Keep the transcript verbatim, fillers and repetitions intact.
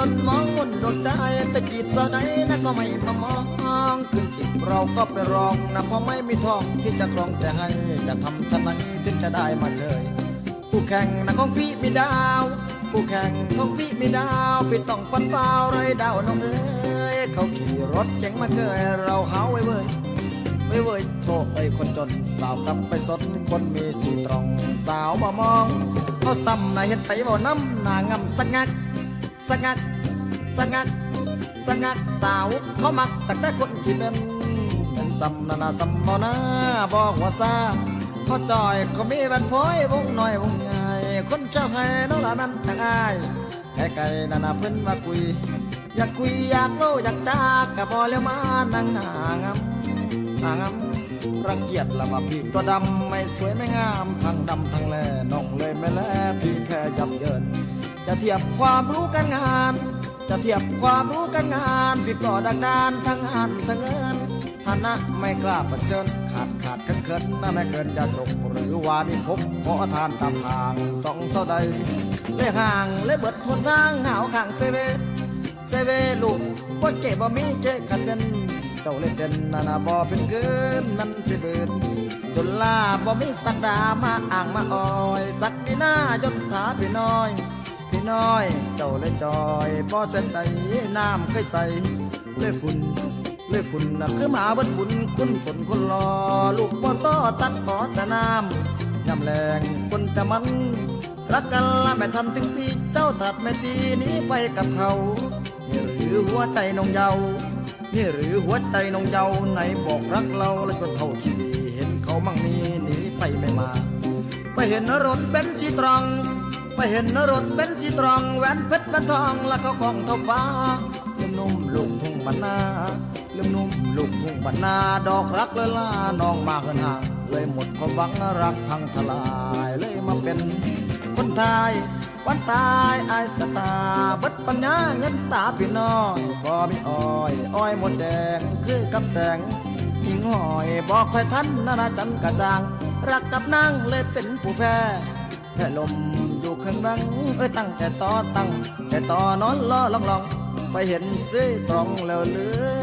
นมองวนดวงใจแต่จีบสาวใดนะก็ไม่มามองขึ้นจิบเราก็ไปรองนะเพราะไม่มีทองที่จะครองแต่ให้จะทำฉันไหนถึงจะได้มาเจอคู่แข่งนะของพี่มีดาวคู่แข่งของพี่มีดาวพี่ต้องฟันเฝ้าไรดาวน้องเอ้ยเขาขี่รถเจ๋งมาเกยเราหาไว้เว้ยไว้เว้ยโทษไอ้คนจนสาวกลับไปสดคนมีสีตรองสาวบ่มองเขาซ้ำนายเห็นไปบ่น้ำนางำสักงักสักงักสักงักสักงักสาวเขามักแต่แต่คนที่เป็นเป็นซ้ำนานาซ้ำบ่นะบอกว่าซาเขาจอยเขามีบันพอยวงหน่อยวงใหญ่คนเจ้าให้น้องละมันต่างอายไก่ไก่นานาเพิ่นมาคุยอยากคุยอยากเล่าอยากจากกะพอแล้วมานั่งหางำหางำรังเกียจละว่าพี่ตัวดำไม่สวยไม่งามทั้งดำทั้งแลน้องเลยไม่แลพี่แพ้ยับเยินจะเทียบความรู้กันงานจะเทียบความรู้กันงานพี่ก็ดักดานทั้งงานทั้งเงินฐานะไม่กล้าประเชิญขาดขาดเกินเกินน่าไม่เกินจะจบหรือว่านี่พบขอทานตามทางต้องเศร้าใดเล่ห่างเล่เบิดทนทางหาวข้างเซเวเซเวลูกว่าเก็บบ่มีเจ๊ขัดเป็นเจ้าเล่นเป็นนานาบ่เป็นเกินมันสิเบิดจนลาบ่มีสักดามาอ่างมาอ้อยสักดีหน้ายนถาพี่น้อยพี่น้อยเจ้าเลยจอยบ่เส้นใจน้ำเคยใส่เลือกคุณเลือกคุณน่ะคือหมาบดบุญคุณฝนคนรอลูกบ่ซ้อตัดขอสนามยำแรงคนแต่มันรักกันละแม่ทันถึงปีเจ้าตรัสไม่ตีนี้ไปกับเขานี่หรือหัวใจน้องเยานี่หรือหัวใจน้องเยาไหนบอกรักเราแล้วก็เท่าที่เห็นเขามั่งมีหนีไปไม่มาไปเห็นรถเบนซ์สีตรองไปเห็นรถเบนซ์สีตรองแหวนเพชรแหวนทองแล้วเขากองเท่าฟ้าลืมนุ่มลูกทุ่งบรรณาลืมนุ่มลูกทุ่งบรรณาดอกรักเลยล่าน้องมาเหินห่างเลยหมดความหวังรักพังทลายเลยมาเป็นคนไทยวันตายอายสตาบัดปัญญาเงินตาพี่น้อยบ่มีอ้อยอ้อยหมดแดงคือกับแสงหิงหอยบอกใครทันนานาจันกระจ่างรักกับนางเลยเป็นผู้แพ้แพ้ลมอยู่ข้างดังเอ้ยตั้งแต่ต่อตั้งแต่ต่อนอนล้อลองลองไปเห็นซีตรองแล้วหรือ